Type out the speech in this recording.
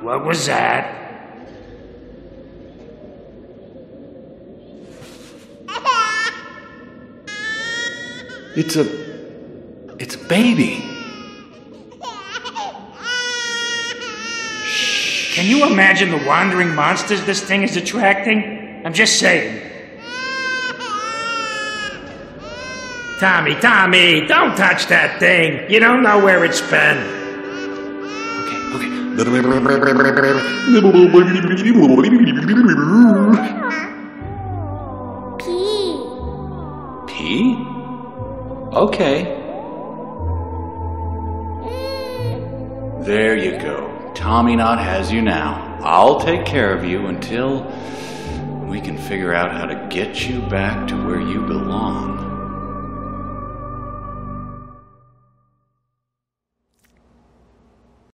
What was that? It's a baby. Can you imagine the wandering monsters this thing is attracting? I'm just saying. Tommy, don't touch that thing. You don't know where it's been. Okay. Pee? Okay. There you go. Tommyknot has you now. I'll take care of you until we can figure out how to get you back to where you belong.